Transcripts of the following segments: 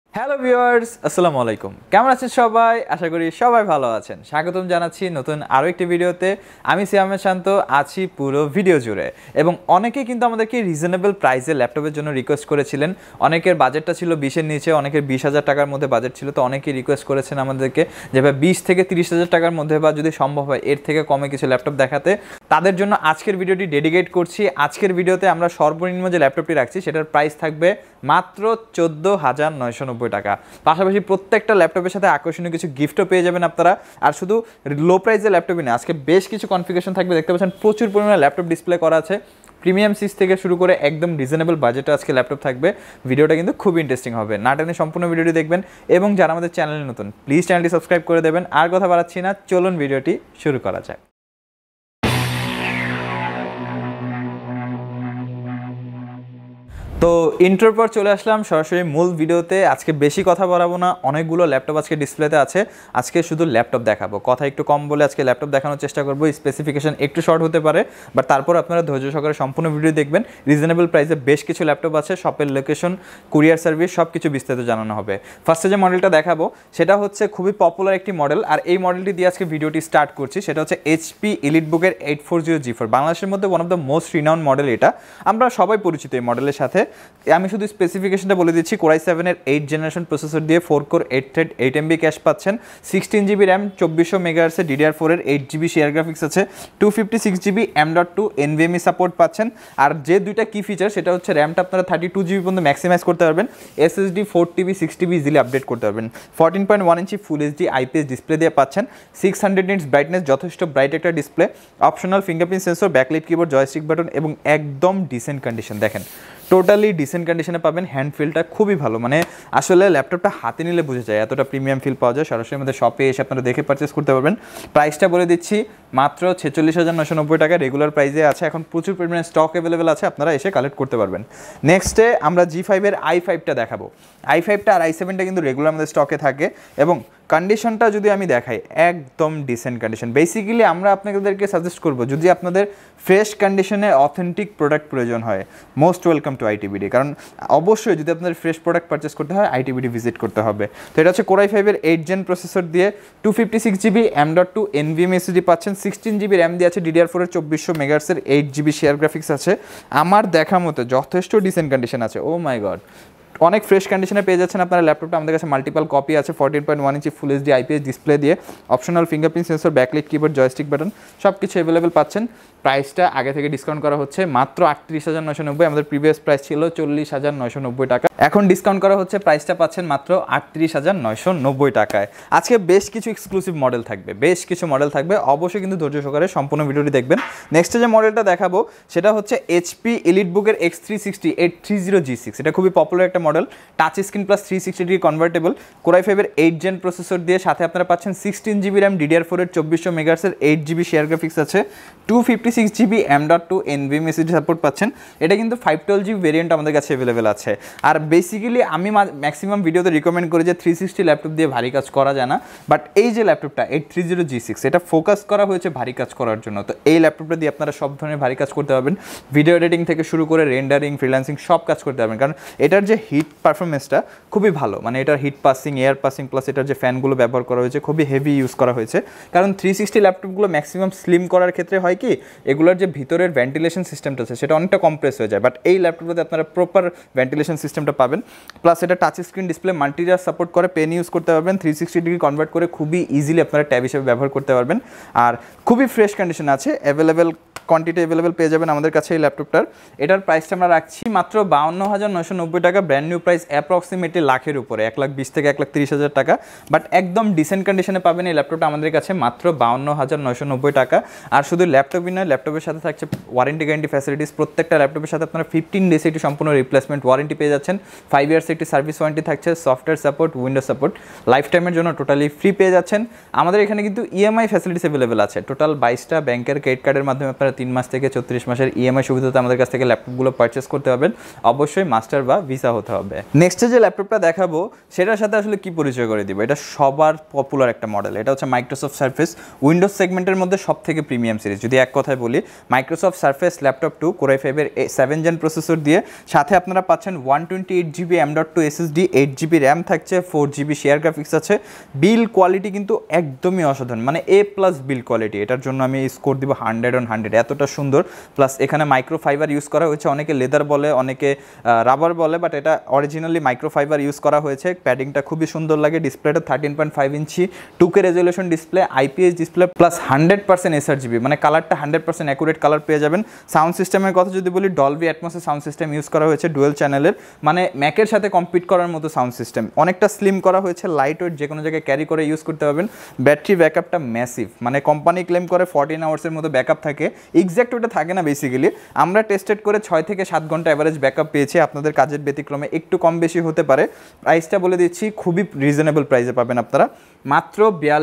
Hello viewers, আসসালামু আলাইকুম। কেমন আছেন সবাই? আশা করি সবাই ভালো আছেন। স্বাগতম জানাচ্ছি নতুন আরও একটি ভিডিওতে। আমি সিয়ামের শান্ত আছি পুরো ভিডিও জুড়ে, এবং অনেকেই কিন্তু আমাদেরকে রিজনেবল প্রাইসে ল্যাপটপের জন্য রিকোয়েস্ট করেছিলেন। অনেকের বাজেটটা ছিল 20-এর নিচে, অনেকের 20,000 টাকার মধ্যে বাজেট ছিল। তো অনেকেই রিকোয়েস্ট করেছেন আমাদেরকে যে ভাই 20 থেকে 30,000 টাকার মধ্যে বা যদি সম্ভব হয় এর থেকে কমে কিছু ল্যাপটপ দেখাতে। তাদের জন্য আজকের ভিডিওটি ডেডিকেট করছি। আজকের ভিডিওতে আমরা সর্বনিম্ন যে ল্যাপটপটি রাখছি সেটার প্রাইস থাকবে মাত্র 14,990 টাকা। পাশাপাশি প্রত্যেকটা ল্যাপটপের সাথে আকর্ষণীয় কিছু গিফটও পেয়ে যাবেন আপনারা। আর শুধু লো প্রাইসের ল্যাপটপই না, আজকে বেশ কিছু কনফিগারেশন থাকবে। দেখতে পাচ্ছেন প্রচুর পরিমাণে ল্যাপটপ ডিসপ্লে করা আছে। প্রিমিয়াম সিরিজ থেকে শুরু করে একদম রিজনেবল বাজেটে আজকে ল্যাপটপ থাকবে। ভিডিওটা কিন্তু খুব ইন্টারেস্টিং হবে, না টেনে সম্পূর্ণ ভিডিওটি দেখবেন। এবং যারা আমাদের চ্যানেলে নতুন, প্লিজ চ্যানেলটি সাবস্ক্রাইব করে দেবেন। আর কথা বাড়াচ্ছি না, চলুন ভিডিওটি শুরু করা যাক। তো ইন্ট্রোর পর চলে আসলাম সরাসরি মূল ভিডিওতে। আজকে বেশি কথা বাড়াবো না, অনেকগুলো ল্যাপটপ আজকে ডিসপ্লেতে আছে। আজকে শুধু ল্যাপটপ দেখাবো, কথা একটু কম বলে আজকে ল্যাপটপ দেখানোর চেষ্টা করবো। স্পেসিফিকেশন একটু শর্ট হতে পারে, বাট তারপর আপনারা ধৈর্য সহকারে সম্পূর্ণ ভিডিও দেখবেন। রিজনেবল প্রাইসে বেশ কিছু ল্যাপটপ আছে, শপের লোকেশন, কুরিয়ার সার্ভিস সব কিছু বিস্তারিত জানানো হবে। ফার্স্টে যে মডেলটা দেখাবো সেটা হচ্ছে খুবই পপুলার একটি মডেল, আর এই মডেলটি দিয়ে আজকে ভিডিওটি স্টার্ট করছি। সেটা হচ্ছে এইচপি এলিটবুকের 840G4, বাংলাদেশের মধ্যে one of the most renowned model. এটা আমরা সবাই পরিচিত এই মডেলের সাথে। আমি শুধু স্পেসিফিকেশনটা বলে দিচ্ছি। কোরাই 7-এর 8 জেনারেশন প্রসেসর দিয়ে 4 কোর 8 থ্রেড 8 MB ক্যাশ পাচ্ছেন, 16GB র্যাম, 2400 মেগাহার্টসের DDR4-এর 8GB শেয়ার গ্রাফিক্স আছে, 256GB M.2 NVMe সাপোর্ট পাচ্ছেন। আর যে দুইটা কি ফিচার সেটা হচ্ছে র্যামটা আপনারা 32GB পর্যন্ত ম্যাক্সিমাইজ করতে পারবেন, SSD 4TB 6TB easily update করতে পারবেন। 14.1 inch full HD IPS display দিয়ে পাচ্ছেন, 600 নিটস ব্রাইটনেস, যথেষ্ট ব্রাইট একটা display, optional fingerprint sensor, backlight keyboard, joystick button এবং একদম ডিসেন্ট কন্ডিশন। দেখেন টোটালি ডিসেন্ট কন্ডিশনে পাবেন। হ্যান্ড ফিলটা খুবই ভালো, মানে আসলে ল্যাপটপটা হাতে নিলে বুঝে যায় এতটা প্রিমিয়াম ফিল পাওয়া যায়। সরাসরি আমাদের শপে এসে আপনারা দেখে পারচেস করতে পারবেন। প্রাইসটা বলে দিচ্ছি মাত্র 46,990 টাকা রেগুলার প্রাইসে আছে। এখন প্রচুর পরিমাণে স্টক অ্যাভেলেবেল আছে, আপনারা এসে কালেক্ট করতে পারবেন। নেক্সটে আমরা G5-এর i5টা দেখাবো। i5টা আর i7টা কিন্তু রেগুলার আমাদের স্টকে থাকে, এবং কন্ডিশনটা যদি আমি দেখাই একদম ডিসেন্ট কন্ডিশন। বেসিক্যালি আমরা আপনাদেরকে সাজেস্ট করবো যদি আপনাদের ফ্রেশ কন্ডিশনে অথেন্টিক প্রোডাক্ট প্রয়োজন হয়, মোস্ট ওয়েলকাম টু আইটিবিডি। কারণ অবশ্যই যদি আপনাদের ফ্রেশ প্রোডাক্ট পারচেস করতে হয় আইটিবিডি ভিজিট করতে হবে। তো এটা হচ্ছে কোরাই 5-এর 8 জেন প্রসেসর দিয়ে 256GB M.2 NVMe SSD পাচ্ছেন, 16GB র্যাম দিয়ে আছে, DDR4-এর 2400 মেগাহার্টসের 8GB শেয়ার গ্রাফিক্স আছে। আমার দেখা মতো যথেষ্ট ডিসেন্ট কন্ডিশন আছে। ও মাই গড, অনেক ফ্রেশ কন্ডিশনে পেয়ে যাচ্ছেন আপনারা ল্যাপটপটা। আমাদের কাছে মাল্টিপাল কপি আছে, 14.1 inch full HD IPS display দিয়ে, optional fingerprint sensor, backlight keyboard, joystick button সব কিছু অ্যাভেলেবেল পাচ্ছেন। প্রাইসটা আগে থেকে ডিসকাউন্ট করা হচ্ছে মাত্র 38,990। আমাদের প্রিভিয়াস প্রাইস ছিল 40,990 টাকা, এখন ডিসকাউন্ট করা হচ্ছে, প্রাইসটা পাচ্ছেন মাত্র 38,990 টাকায়। আজকে বেশ কিছু এক্সক্লুসিভ মডেল থাকবে, বেশ কিছু মডেল থাকবে, অবশ্যই কিন্তু ধৈর্য সহকারে সম্পূর্ণ ভিডিওটি দেখবেন। নেক্সটে যে মডেলটা দেখাবো সেটা হচ্ছে এইচপি এলিটবুকের X360 830G6। এটা খুবই পপুলার একটা model, touch screen plus 360 degree convertible, core i 5-এর 8 জেন প্রসেসর দিয়ে, সাথে আপনারা পাচ্ছেন 16GB র্যাম, DDR4-এর 2400 মেগাহার্টসের 8GB শেয়ার গ্রাফিক্স আছে, 256GB M.2 NVMe SSD support পাচ্ছেন। এটা কিন্তু 512GB ভেরিয়েন্ট আমাদের কাছে অ্যাভেলেবেল আছে। আর বেসিক্যালি আমি ম্যাক্সিমাম ভিডিওতে রিকমেন্ড করি যে 360 ল্যাপটপ দিয়ে ভারী কাজ করা যায় না, বাট এই যে ল্যাপটপটা 830G6 এটা ফোকাস করা হয়েছে ভারী কাজ করার জন্য। তো এই ল্যাপটপটা দিয়ে আপনারা সব ধরনের ভারী কাজ করতে পারবেন, ভিডিও এডিটিং থেকে শুরু করে রেন্ডারিং, ফ্রিল্যান্সিং সব কাজ করতে পারবেন। কারণ এটার যে হিট পারফরমেন্সটা খুবই ভালো, মানে এটার heat passing, air passing, plus এটার যে ফ্যানগুলো ব্যবহার করা হয়েছে খুবই হেভি ইউজ করা হয়েছে। কারণ 360 ল্যাপটপগুলো ম্যাক্সিমাম স্লিম করার ক্ষেত্রে হয় কি, এগুলোর যে ভিতরের ভেন্টিলেশন সিস্টেমটা আছে সেটা অনেকটা কম্প্রেস হয়ে যায়, বাট এই ল্যাপটপটাতে আপনারা প্রপার ভেন্টিলেশন সিস্টেমটা পাবেন। প্লাস এটা touch screen display, multitask support করে, পেন ইউজ করতে পারবেন, 360 ডিগ্রি কনভার্ট করে খুবই ইজিলি আপনারা ট্যাব হিসেবে ব্যবহার করতে পারবেন। আর খুবই ফ্রেশ কন্ডিশন আছে, অ্যাভেলেবেল কোয়ান্টিটি অ্যাভেলেবেল পেয়ে যাবেন আমাদের কাছে এই ল্যাপটপটার। এটার প্রাইসটা আমরা রাখছি মাত্র 52,990 টাকা, ব্র্যান্ড নিউ প্রাইস অ্যাপ্রক্সিমেটলি লাখের উপরে, 1,20,000 থেকে 1,30,000 টাকা। বাট একদম ডিসেন্ট কন্ডিশনে পাবেন এই ল্যাপটপটা আমাদের কাছে মাত্র 52,990 টাকা। আর শুধু ল্যাপটপই নয়, ল্যাপটপের সাথে থাকছে ওয়ারেন্টি গ্যারান্টি ফ্যাসিলিটিস। প্রত্যেকটা ল্যাপটপের সাথে আপনারা 15 ডেজ একটি সম্পূর্ণ রিপ্লেসমেন্ট ওয়ারেন্টি পেয়ে যাচ্ছেন, 5 ইয়ার্স একটি সার্ভিস ওয়ারেন্টি থাকছে, software support, windows support life টাইমের জন্য টোটালি ফ্রি পেয়ে যাচ্ছেন। আমাদের এখানে কিন্তু ইএমআই ফ্যাসিলিটিস অ্যাভেলেবেল আছে, টোটাল 22টা ব্যাংকের ক্রেডিট কার্ডের মাধ্যমে আপনারা 3 মাস থেকে 34 মাসের ইএমআই সুবিধাতে আমাদের কাছ থেকে ল্যাপটপগুলো পারচেস করতে পারবেন। অবশ্যই মাস্টার বা ভিসা হতে করতে হবে। নেক্সটে যে ল্যাপটপটা দেখাবো সেটার সাথে আসলে কি পরিচয় করে দিব, এটা সবার পপুলার একটা মডেল। এটা হচ্ছে মাইক্রোসফট সারফেস উইন্ডোজ সেগমেন্টের মধ্যে সবথেকে প্রিমিয়াম সিরিজ। যদি এক কথায় বলি, Microsoft surface laptop 2 core i5 এর 7 জেন প্রসেসর দিয়ে, সাথে আপনারা পাচ্ছেন 128GB M.2 SSD, 8GB RAM থাকছে, 4GB শেয়ার গ্রাফিক্স আছে। বিল কোয়ালিটি কিন্তু একদমই অসাধারণ, মানে A+ বিল কোয়ালিটি। এটার জন্য আমি স্কোর দিব 100/100, এতটা সুন্দর। প্লাস এখানে মাইক্রোফাইবার ইউজ করা হয়েছে, অনেকে লেদার বলে, অনেকে রাবার বলে, বাট এটা অরিজিনালি মাইক্রোফাইবার ইউজ করা হয়েছে। প্যাডিংটা খুবই সুন্দর লাগে। ডিসপ্লেটা 13.5 inch 2K resolution display, IPS display, plus 100% sRGB, মানে কালারটা 100% অ্যাকুরেট কালার পেয়ে যাবেন। সাউন্ড সিস্টেমের কথা যদি বলি, ডলবি অ্যাটমসের সাউন্ড সিস্টেম ইউজ করা হয়েছে, ডুয়েল চ্যানেলের, মানে ম্যাকের সাথে কম্পিট করার মতো সাউন্ড সিস্টেম। অনেকটা স্লিম করা হয়েছে, লাইট ওয়েট, যে কোনো জায়গায় ক্যারি করে ইউজ করতে পারবেন। ব্যাটারি ব্যাকআপটা ম্যাসিভ, মানে কোম্পানি ক্লেম করে 14 আওয়ার্সের মতো ব্যাকআপ থাকে, এক্স্যাক্ট ওটা থাকে না বেসিক্যালি। আমরা টেস্টেড করে 6 থেকে 7 ঘন্টা অ্যাভারেজ ব্যাকআপ পেয়েছি। আপনাদের কাজের ব্যতিক্রমে একটু কম বেশি হতে পারে। প্রাইসটা বলে দিচ্ছি, খুবই রিজনেবল প্রাইসে পাবেন আপনারা, মাত্র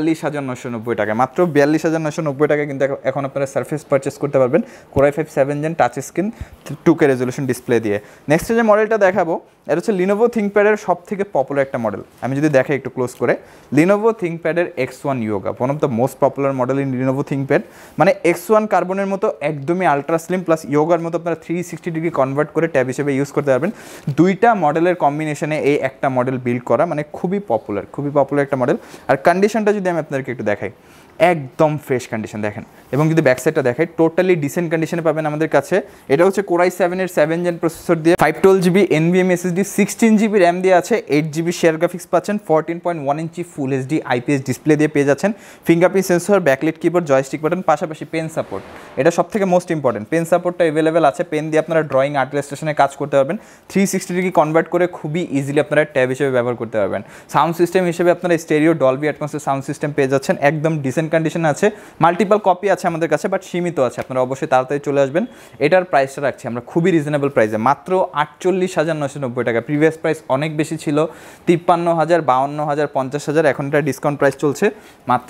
42,990 টাকা। মাত্র 42,990 টাকা কিন্তু এখন আপনারা সারফেস পারচেস করতে পারবেন core i5 7 gen touch screen 2K resolution display দিয়ে। নেক্সট যে মডেলটা দেখাবো এটা হচ্ছে লিনোভো থিঙ্কপ্যাডের সব থেকে পপুলার একটা মডেল। আমি যদি দেখাই একটু ক্লোজ করে, লিনোভো থিঙ্কপ্যাডের X1 Yoga, one of the most popular model in Lenovo ThinkPad. মানে X1 কার্বনের মতো একদমই আলট্রা স্লিম, প্লাস ইয়োগার মতো আপনারা 360 ডিগ্রি কনভার্ট করে ট্যাব হিসেবে ইউজ করতে পারবেন। দুইটা মডেলের কম্বিনেশনে এই একটা মডেল বিল্ড করা, মানে খুবই পপুলার একটা মডেল। আর কন্ডিশনটা যদি আমি আপনাদেরকে একটু দেখাই, একদম ফ্রেশ কন্ডিশন দেখেন, এবং যদি ব্যাক সাইডটা দেখাই টোটালি ডিসেন্ট কন্ডিশনে পাবেন আমাদের কাছে। এটা হচ্ছে কোর i7 এর 7 জেন প্রসেসর দিয়ে, 512GB NVMe SSD, 16GB RAM দিয়ে আছে, 8GB শেয়ার গ্রাফিক্স পাচ্ছেন, 14.1 inch full HD IPS display দিয়ে পেয়ে যাচ্ছেন, fingerprint sensor, backlight keyboard, joystick button, পাশাপাশি পেন সাপোর্ট। এটা সব থেকে মোস্ট ইম্পর্টেন্ট, পেন সাপোর্টটা অ্যাভেলেবেল আছে। পেন দিয়ে আপনারা ড্রয়িং, আর্ট ইলাস্ট্রেশনে কাজ করতে পারবেন। 360 ডিগ্রি কনভার্ট করে খুবই ইজিলি আপনারা ট্যাব হিসেবে ব্যবহার করতে পারবেন। সাউন্ড সিস্টেম হিসেবে আপনারা স্টেরিও ডলবি অ্যাটমসের সাউন্ড সিস্টেম পেয়ে যাচ্ছেন, একদম ডিসেন্ট কন্ডিশনে আছে। মাল্টিপল কপি আছে আমাদের কাছে, বাট সীমিত আছে, আপনারা অবশ্যই তাড়াতাড়ি চলে আসবেন। এটার প্রাইসটা রাখছি আমরা খুবই রিজনেবল প্রাইসে, মাত্র 48,990 টাকা। প্রিভিয়াস প্রাইস অনেক বেশি ছিল, 53,000, 52,000, 50,000, এখন এটা ডিসকাউন্ট প্রাইস চলছে মাত্র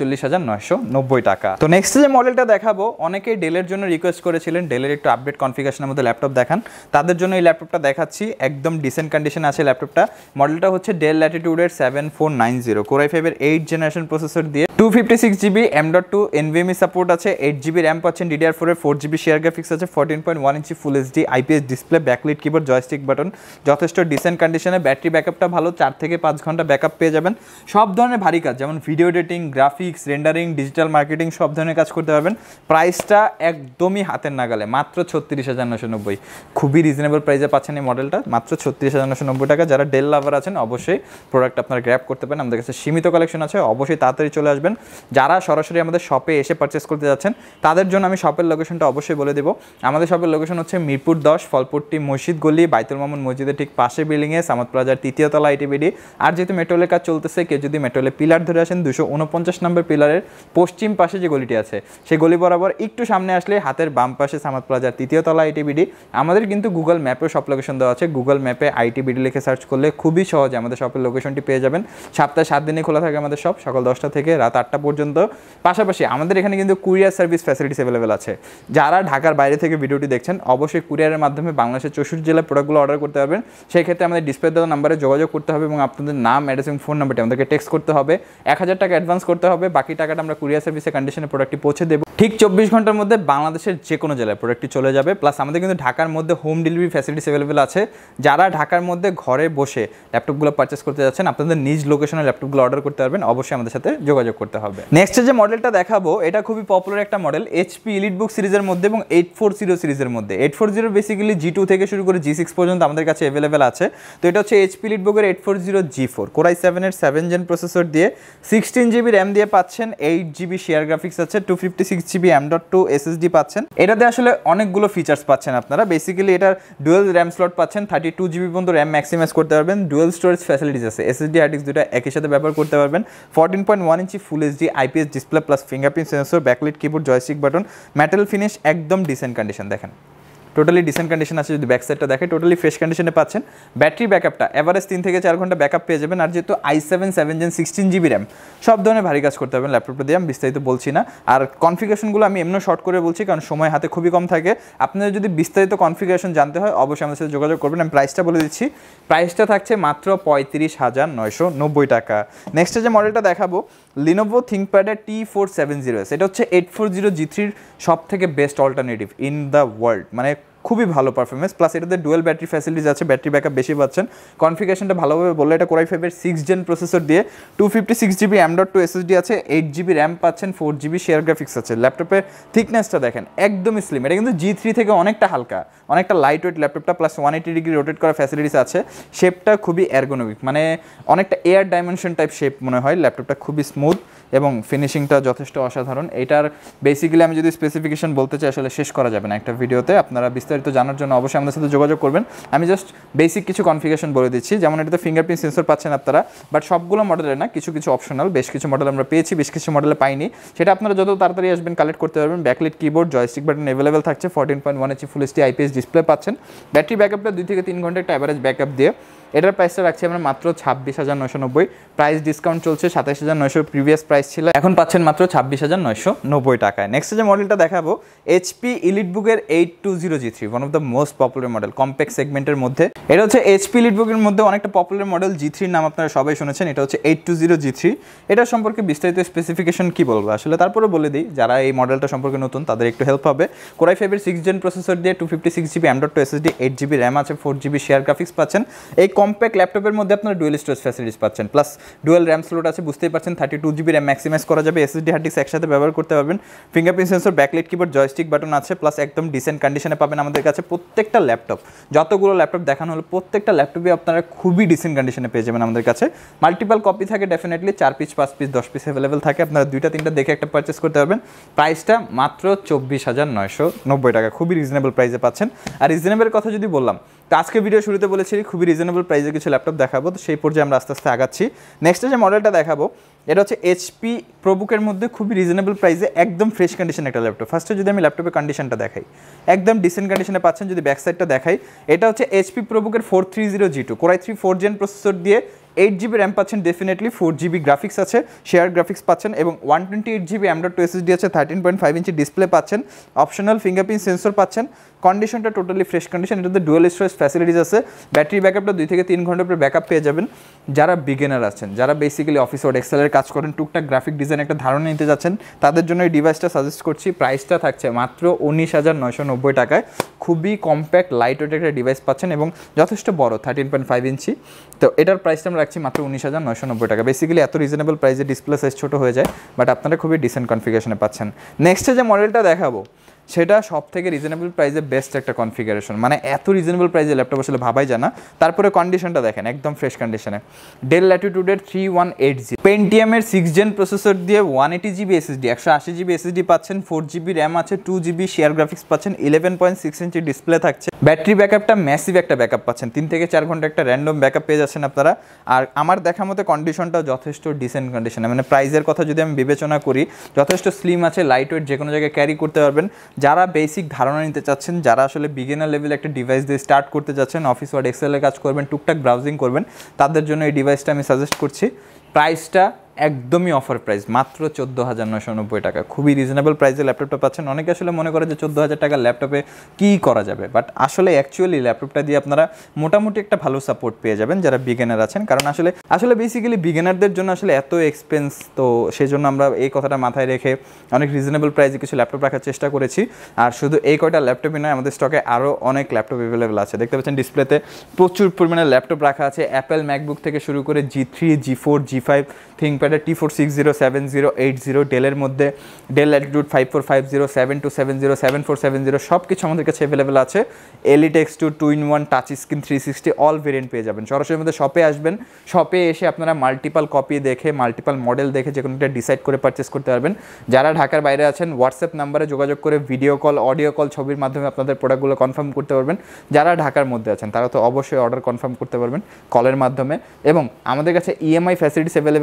48,990 টাকা। তো নেক্সট যে মডেলটা দেখাবো, অনেকেই ডেলের জন্য রিকোয়েস্ট করেছিলেন ডেলের একটু আপডেট কনফিগারেশনের মধ্যে ল্যাপটপ দেখান, তাদের জন্য এই ল্যাপটপটা দেখাচ্ছি। একদম ডিসেন্ট কন্ডিশন আছে ল্যাপটপটা। মডেলটা হচ্ছে ডেল ল্যাটিটিউডের 7490 কোর i5 এর 8 জেনারেশন প্রসেসর দিয়ে, 256GB M.2 NVMe সাপোর্ট আছে, 8GB র্যাম পাচ্ছেন, DDR4 এর 4GB শেয়ার গ্রাফিক্স আছে, 14.1 inch full HD IPS display, backlight keyboard, joystick button, যথেষ্ট ডিসেন্ট কন্ডিশনে। ব্যাটারি ব্যাকআপটা ভালো, 4 থেকে 5 ঘন্টা ব্যাকআপ পেয়ে যাবেন। সব ধরনের ভারী কাজ যেমন video editing, graphics, rendering, digital marketing সব ধরনের কাজ করতে পারবেন। প্রাইসটা একদমই হাতের নাগালে, মাত্র 36,990। খুবই রিজনেবল প্রাইসে পাচ্ছেন এই মডেলটা, মাত্র 36,990 টাকা। যারা ডেল লাভার আছেন অবশ্যই প্রোডাক্ট আপনারা গ্র্যাব করতে পারেন, আমাদের কাছে সীমিত কালেকশন আছে, অবশ্যই তাড়াতাড়ি চলে আসবেন। যারা সরাসরি আমাদের শপে এসে পারচেস করতে যাচ্ছেন তাদের জন্য আমি শপের লোকেশনটা অবশ্যই বলে দেবো। আমাদের শপের লোকেশন হচ্ছে মিরপুর 10, ফলপট্টি মসজিদ গলি, বাইতুল মামুন মসজিদের ঠিক পাশে বিল্ডিংয়ে, সামাদ প্লাজার 3য় তলা ITBD। আর যেহেতু মেট্রোলের কাজ চলতেছে, কেউ যদি মেট্রোলে পিলার ধরে আসেন 249 নম্বর পিলারের পশ্চিম পাশে যে গলিটি আছে সেই গলি বরাবর একটু সামনে আসলে হাতের বাম পাশে সামাদ প্লাজার 3য় তলা ITBD। আমাদের কিন্তু গুগল ম্যাপেও শপ লোকেশন দেওয়া আছে, গুগল ম্যাপে ITBD লিখে সার্চ করলে খুবই সহজে আমাদের শপের লোকেশনটি পেয়ে যাবেন। সপ্তাহে 7 দিনে খোলা থাকে আমাদের শপ, সকাল 10টা থেকে রাত 8টা পর্যন্ত। পাশাপাশি আমাদের এখানে কিন্তু কুরিয়ার সার্ভিস ফ্যাসিলিটিস অ্যাভেলেবেল আছে। যারা ঢাকার বাইরে থেকে ভিডিওটি দেখছেন অবশ্যই কুরিয়ারের মাধ্যমে বাংলাদেশের 64 জেলায় প্রোডাক্টগুলো অর্ডার করতে পারবেন। সেই ক্ষেত্রে আমাদের ডিসপ্লে দেওয়া নাম্বারে যোগাযোগ করতে হবে এবং আপনাদের নাম, অ্যাড্রেস এবং ফোন নাম্বারটি আমাদেরকে টেক্সট করতে হবে। 1000 টাকা অ্যাডভান্স করতে হবে, বাকি টাকাটা আমরা কুরিয়ার সার্ভিসের কন্ডিশনে প্রোডাক্টটি পৌঁছে দেবো। ঠিক 24 ঘন্টার মধ্যে বাংলাদেশের যে কোনো জেলায় প্রোডাক্টটি চলে যাবে। প্লাস আমাদের কিন্তু ঢাকার মধ্যে হোম ডেলিভারি ফ্যাসিলিটিস অ্যাভেলেবেল আছে। যারা ঢাকার মধ্যে ঘরে বসে ল্যাপটপগুলো পারচেস করতে যাচ্ছেন, আপনাদের নিজ লোকেশনে ল্যাপটপগুলো অর্ডার করতে পারবেন, অবশ্যই আমাদের সাথে যোগাযোগ করতে হবে। নেক্সট যে মডেলটা দেখাবো এটা খুবই পপুলার একটা মডেল, HP EliteBook সিরিজের মধ্যে এবং 840 সিরিজের মধ্যে। 840 বেসিক্যালি G2 থেকে শুরু করে G6 পর্যন্ত আমাদের কাছে অ্যাভেলেবেল আছে। তো এটা হচ্ছে HP EliteBook এর 840 G4 কোর i7 এর 7 জেন প্রসেসর দিয়ে, 16GB র্যাম দিয়ে পাচ্ছেন, 8GB শেয়ার গ্রাফিক্স আছে, 256GB M.2 SSD পাচ্ছেন। এটাতে আসলে অনেকগুলো ফিচার্স পাচ্ছেন আপনারা। বেসিক্যালি এটা ডুয়েল র্যাম স্লট পাচ্ছেন, 32GB পর্যন্ত র্যাম ম্যাক্সিমাইজ করতে পারবেন, ডুয়েল স্টোরেজ ফ্যাসিলিটিস আছে, SSD হার্ড ডিস্ক দুটো একই সাথে ব্যবহার করতে পারবেন, 14.1 inch full HD IPS display plus fingerprint sensor, backlight keyboard, joystick button, metal finish, একদম ডিসেন্ট কন্ডিশন। দেখেন টোটালি ডিসেন্ট কন্ডিশন আছে। যদি ব্যাক সাইডটা দেখে টোটালি ফ্রেশ কন্ডিশনে পাচ্ছেন। ব্যাটারি ব্যাকআপটা এভারেজ 3 থেকে 4 ঘন্টা ব্যাকআপ পেয়ে যাবেন। আর যেহেতু i7 7 Gen 16GB র্যাম, সব ধরনের ভারী কাজ করতে পারবেন ল্যাপটপটা দিয়ে, আমি বিস্তারিত বলছি না। আর কনফিগারেশনগুলো আমি এমনি শর্ট করে বলছি, কারণ সময় হাতে খুবই কম থাকে। আপনাদের যদি বিস্তারিত কনফিগারেশন জানতে হয় অবশ্যই আমাদের সাথে যোগাযোগ করবেন। আমি প্রাইসটা বলে দিচ্ছি, প্রাইসটা থাকছে মাত্র 35,990 টাকা। নেক্সটে যে মডেলটা দেখাবো লিনোভো থিংকপ্যাডের T470S, এটা হচ্ছে 840G3 সব থেকে best alternative in the world, মানে খুবই ভালো পারফরমেন্স, প্লাস এটাতে ডুয়েল ব্যাটারি ফ্যাসিলিটিস আছে, ব্যাটারি ব্যাকআপ বেশি পাচ্ছেন। কনফিগারেশনটা ভালোভাবে বললে এটা কোরাই 5 এর 6th Gen প্রসেসর দিয়ে 256GB M.2 SSD আছে, 8GB র্যাম পাচ্ছেন, 4GB শেয়ার গ্রাফিক্স আছে। ল্যাপটপের থিকনেসটা দেখেন একদমই স্লিম, এটা কিন্তু G3 থেকে অনেকটা হালকা, অনেকটা লাইট ওয়েট ল্যাপটপটা, প্লাস 180 ডিগ্রি রোটেট করা ফ্যাসিলিটিস আছে। শেপটা খুবই এরগোনমিক, মানে অনেকটা এয়ার ডাইমেনশন টাইপ শেপ মনে হয়। ল্যাপটপটা খুবই স্মুথ এবং ফিনিশিংটা যথেষ্ট অসাধারণ। এটার বেসিক্যালি আমি যদি স্পেসিফিকেশন বলতে চাই আসলে শেষ করা যাবে না একটা ভিডিওতে। আপনারা বিস্তারিত জানার জন্য অবশ্যই আমাদের সাথে যোগাযোগ করবেন। আমি জাস্ট বেসিক কিছু কনফিগারেশন বলে দিচ্ছি, যেমন এটাতে ফিঙ্গারপ্রিন্ট সেন্সর পাচ্ছেন আপনারা, বাট সবগুলো মডেলের না, কিছু কিছু অপশনাল, বেশ কিছু মডেল আমরা পেয়েছি, বেশ কিছু মডেলে পাইনি। সেটা আপনারা যত তাড়াতাড়ি আসবেন কালেক্ট করতে পারবেন। Backlight keyboard, joystick button available থাকছে, 14.1 inch full HD IPS display পাচ্ছেন। ব্যাটারি ব্যাকআপটা 2 থেকে 3 ঘন্টা একটা অ্যাভারেজ ব্যাকআপ দিয়ে। এটার প্রাইসটা রাখছি আমরা মাত্র 26,990, প্রাইস ডিসকাউন্ট চলছে, 27,900 প্রিভিয়াস প্রাইস ছিল, এখন পাচ্ছেন মাত্র 26,990 টাকায়। নেক্সট যে মডেলটা দেখাবো এইচপি এলিটবুকের 820G3, one of the most popular model compact সেগমেন্টের মধ্যে। এটা হচ্ছে এইচপি এলিটবুকের মধ্যে অনেকটা পপুলার মডেল, G3 নাম আপনারা সবাই শুনেছেন। এটা হচ্ছে 820G3। এটা সম্পর্কে বিস্তারিত স্পেসিফিকেশন কি বলবো আসলে, তারপরে বলে দিই, যারা এই মডেলটা সম্পর্কে নতুন তাদের একটু হেল্প হবে। কোরাই 5 এর 6th Gen প্রসেসর দিয়ে 256GB M.2 SSD, 8GB RAM আছে, 4GB শেয়ার গ্রাফিক্স পাচ্ছেন। এই কম্প্যাক্ট ল্যাপটপের মধ্যে আপনারা ডুয়েল স্টোরেজ ফ্যাসিলিটিস পাচ্ছেন, প্লাস ডুয়েল র্যাম স্লট আছে, বুঝতেই পারছেন 32GB র্যাম ম্যাক্সিমাইজ করা যাবে, এসএসডি হার্ড ডিস্ক একসাথে ব্যবহার করতে পারবেন। Fingerprint sensor, backlight keyboard, joystick button আছে, প্লাস একদম ডিসেন্ট কন্ডিশনে পাবেন আমাদের কাছে। প্রত্যেকটা ল্যাপটপ, যতগুলো ল্যাপটপ দেখানো হলো প্রত্যেকটা ল্যাপটপই আপনারা খুবই ডিসেন্ট কন্ডিশনে পেয়ে যাবেন আমাদের কাছে। মাল্টিপল কপি থাকে definitely, 4 piece 5 piece 10 piece available থাকে, আপনারা 2টা 3টা দেখে একটা পারচেস করতে পারবেন। প্রাইসটা মাত্র 24,990 টাকা, খুবই রিজনেবল প্রাইসে পাচ্ছেন। আর রিজনেবল কথা যদি বললাম, তো আজকে ভিডিও শুরুতে বলেছি খুবই রিজনেবল প্রাইসে কিছু ল্যাপটপ দেখাবো, তো সেই পর্যায়ে আমরা আস্তে আস্তে আগাচ্ছি। নেক্সট যে মডেলটা দেখাবো এটা হচ্ছে এইচপি প্রোবুকের মধ্যে খুবই রিজনেবল প্রাইসে একদম ফ্রেশ কন্ডিশন একটা ল্যাপটপ। ফার্স্টে যদি আমি ল্যাপটপের কন্ডিশনটা দেখাই, একদম ডিসেন্ট কন্ডিশনে পাচ্ছেন। যদি ব্যাক সাইডটা দেখাই, এটা হচ্ছে এইচপি প্রোবুকের 430G2 core i 3 4th Gen processor দিয়ে 8GB র্যাম পাচ্ছেন, ডেফিনেটলি 4GB গ্রাফিক্স আছে, শেয়ার গ্রাফিক্স পাচ্ছেন, এবং 128GB M.2 SSD আছে, 13.5 ইঞ্চি ডিসপ্লে পাচ্ছেন, অপশনাল ফিঙ্গারপ্রিন্ট সেন্সর পাচ্ছেন। কন্ডিশনটা টোটালি ফ্রেশ কন্ডিশন, এটাতে ডুয়েল স্টোরেজ ফ্যাসিলিটিস আছে। ব্যাটারি ব্যাকআপটা 2 থেকে 3 ঘন্টা পরে ব্যাকআপ পেয়ে যাবেন। যারা বিগিনার আছেন, যারা বেসিক্যালি অফিস ওয়ার্ড এক্সেলের কাজ করেন, টুকটাক গ্রাফিক ডিজাইন একটা ধারণা নিতে যাচ্ছেন, তাদের জন্য এই ডিভাইসটা সাজেস্ট করছি। প্রাইসটা থাকছে মাত্র 19,990 টাকায়। খুবই কম্প্যাক্ট লাইট ওয়েট একটা ডিভাইস পাচ্ছেন এবং যথেষ্ট বড়, 13.5 ইঞ্চি। তো এটার প্রাইসটা আমরা রাখছি মাত্র 19,990 টাকা। বেসিক্যালি এত রিজনেবল প্রাইসে ডিসপ্লে সাইজ ছোটো হয়ে যায়, বাট আপনারা খুবই ডিসেন্ট কনফিগারেশনে পাচ্ছেন। নেক্সটে যে মডেলটা দেখাবো সেটা সব থেকে রিজনেবল প্রাইসে বেস্ট একটা কনফিগারেশন, মানে এত রিজনেবল প্রাইসে ল্যাপটপ আসলে ভাবাই যায় না। তারপরে কন্ডিশনটা দেখেন একদম ফ্রেশ কন্ডিশনে। ডেল ল্যাটিটিউডের 3180 পেন্টিয়ামের 6th Gen প্রসেসর দিয়ে 180GB SSD 180GB SSD পাচ্ছেন, 4GB র্যাম আছে, 2GB শেয়ার গ্রাফিক্স পাচ্ছেন, 11.6 ইঞ্চি ডিসপ্লে থাকছে। ব্যাটারি ব্যাকআপটা ম্যাসিভ একটা ব্যাকআপ পাচ্ছেন, 3 থেকে 4 ঘন্টা একটা র্যান্ডম ব্যাকআপ পেয়ে যাচ্ছেন আপনারা। আর আমার দেখা মতো কন্ডিশনটাও যথেষ্ট ডিসেন্ট কন্ডিশনে, মানে প্রাইসের কথা যদি আমি বিবেচনা করি যথেষ্ট স্লিম আছে, লাইট ওয়েট, যে কোনো জায়গায় ক্যারি করতে পারবেন। যারা বেসিক ধারণা নিতে চাচ্ছেন, যারা আসলে বিগিনার লেভেল একটা ডিভাইস দিয়ে স্টার্ট করতে যাচ্ছেন, অফিস ওয়ার্ড এক্সেলের কাজ করবেন, টুকটাক ব্রাউজিং করবেন, তাদের জন্য এই ডিভাইসটা আমি সাজেস্ট করছি। প্রাইসটা একদমই অফার প্রাইস, মাত্র 14,990 টাকা। খুবই রিজনেবল প্রাইসে ল্যাপটপটা পাচ্ছেন। অনেকে আসলে মনে করে যে 14,000 টাকার ল্যাপটপে কী করা যাবে, বাট আসলে অ্যাকচুয়ালি ল্যাপটপটা দিয়ে আপনারা মোটামুটি একটা ভালো সাপোর্ট পেয়ে যাবেন যারা বিগিনার আছেন। কারণ আসলে বেসিক্যালি বিগিনারদের জন্য আসলে এত এক্সপেন্স, তো সেই জন্য আমরা এই কথাটা মাথায় রেখে অনেক রিজনেবল প্রাইসে কিছু ল্যাপটপ রাখার চেষ্টা করেছি। আর শুধু এই কয়টা ল্যাপটপই নয়, আমাদের স্টকে আরও অনেক ল্যাপটপ অ্যাভেলেবেল আছে। দেখতে পাচ্ছেন ডিসপ্লেতে প্রচুর পরিমাণে ল্যাপটপ রাখা আছে, অ্যাপেল ম্যাকবুক থেকে শুরু করে G3, G4, G5, থিংকপ্যাডের T460, 70, 80, ডেলের মধ্যে ডেল ল্যাটিটিউড 5450, 7270, 7470 সব কিছু আমাদের কাছে অ্যাভেলেবেল আছে। এলিট X2 2-in-1 touch screen 360 all variant পেয়ে যাবেন। সরাসরি আমাদের শপে আসবেন, শপে এসে আপনারা মাল্টিপাল কপি দেখে, মাল্টিপাল মডেল দেখে যে কোনোটা ডিসাইড করে পারচেস করতে পারবেন। যারা ঢাকার বাইরে আছেন হোয়াটসঅ্যাপ নাম্বারে যোগাযোগ করে ভিডিও কল, অডিও কল, ছবির মাধ্যমে আপনাদের প্রোডাক্টগুলো কনফার্ম করতে পারবেন। যারা ঢাকার মধ্যে আছেন তারা তো অবশ্যই অর্ডার কনফার্ম করতে পারবেন কলের মাধ্যমে। এবং আমাদের কাছে ইএমআই ফ্যাসিলিটিস অ্যাভেলেবেল আছে।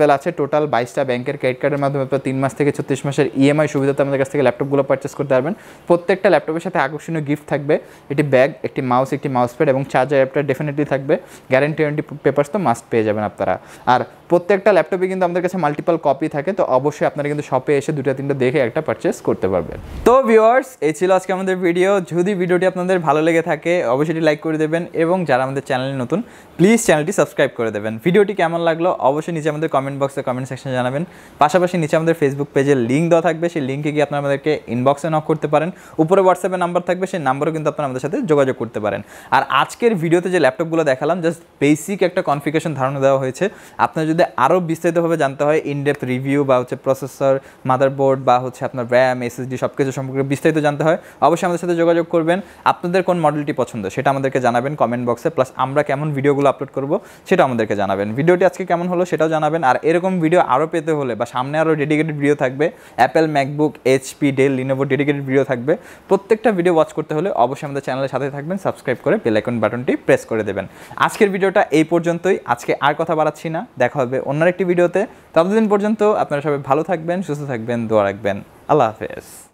টোটাল 22টা ব্যাংকের ক্রেডিট কার্ডের মাধ্যমে আপনারা 3 মাস থেকে 36 মাসের ইএমআই সুবিধাতে আমাদের কাছ থেকে ল্যাপটপগুলো পারচেস করতে পারবেন। প্রত্যেকটা ল্যাপটপের সাথে আকর্ষণীয় গিফট থাকবে, একটি ব্যাগ, একটি মাউস প্যাড এবং চার্জার অ্যাপটা ডেফিনেটলি থাকবে। গ্যারান্টি পেপারস তো মাস্ট পেয়ে যাবেন আপনারা। আর প্রত্যেকটা ল্যাপটপে কিন্তু আমাদের কাছে মাল্টিপল কপি থাকে, তো অবশ্যই আপনারা কিন্তু শপে এসে 2-3টা দেখে একটা পারচেস করতে পারবেন। তো ভিউয়ার্স, এই ছিল আজকে আমাদের ভিডিও। যদি ভিডিওটি আপনাদের ভালো লেগে থাকে অবশ্যই লাইক করে দেবেন এবং যারা আমাদের চ্যানেলে নতুন প্লিজ চ্যানেলটি সাবস্ক্রাইব করে দেবেন। ভিডিওটি কেমন লাগলো অবশ্যই নিচে আমাদের কমেন্ট বক্সে কমেন্ট সেকশনে জানাবেন। পাশাপাশি নিচে আমাদের ফেসবুক পেজের লিঙ্ক দেওয়া থাকবে, সেই লিঙ্কে গিয়ে আপনারা আমাদেরকে ইনবক্সে নক করতে পারেন। উপরে হোয়াটসঅ্যাপে নাম্বার থাকবে, সেই নাম্বারও কিন্তু আপনারা আমাদের সাথে যোগাযোগ করতে পারেন। আর আজকের ভিডিওতে যে ল্যাপটপগুলো দেখালাম জাস্ট বেসিক একটা কনফিগারেশন ধারণা দেওয়া হয়েছে। আপনার যদি আরও বিস্তারিতভাবে জানতে হয়, ইনডেপথ রিভিউ বা হচ্ছে প্রসেসর, মাদারবোর্ড বা হচ্ছে আপনার র্যাম, এসএসডি সব কিছু সম্পর্কে বিস্তারিত জানতে হয়, অবশ্যই আমাদের সাথে যোগাযোগ করবেন। আপনাদের কোন মডেলটি পছন্দ সেটা আমাদেরকে জানাবেন কমেন্ট বক্সে, প্লাস আমরা কেমন ভিডিওগুলো আপলোড করব সেটা আমাদেরকে জানাবেন। ভিডিওটি আজকে কেমন হলো সেটাও জানাবেন। আর এরকম ভিডিও আরও পেতে হলে বা সামনে আরও ডেডিকেটেড ভিডিও থাকবে, Apple, MacBook, HP, Dell, Lenovo dedicated video থাকবে। প্রত্যেকটা ভিডিও ওয়াচ করতে হলে অবশ্যই আমাদের চ্যানেলের সাথে থাকবেন, সাবস্ক্রাইব করে বেল আইকন বাটনটি প্রেস করে দেবেন। আজকের ভিডিওটা এই পর্যন্তই। আজকে আর কথা বাড়াচ্ছি না, দেখা হবে অন্য একটি ভিডিওতে। ততদিন পর্যন্ত আপনারা সবাই ভালো থাকবেন, সুস্থ থাকবেন, দোয়া রাখবেন। আল্লাহ হাফেজ।